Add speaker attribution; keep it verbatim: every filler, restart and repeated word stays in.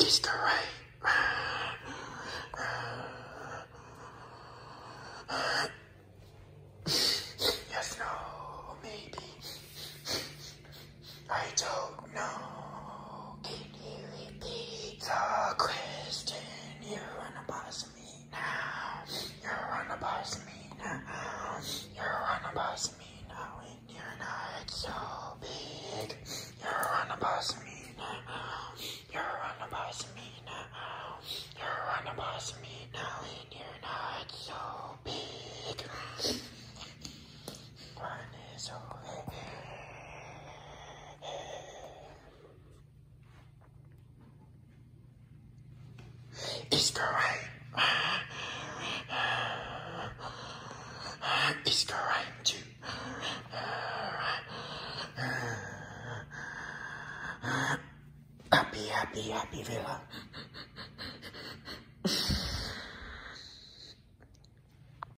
Speaker 1: It's correct. Yes, no, maybe. I don't know. Can you repeat the question? You're on the boss of me now. You're on the boss of me now. You're on the boss of me now, and you're not so big. You're on the boss of me now. You're on the boss of me now. You're on the boss of me now, and you're not so big. One is over. It's correct. It's correct too. Happy, happy, happy villa.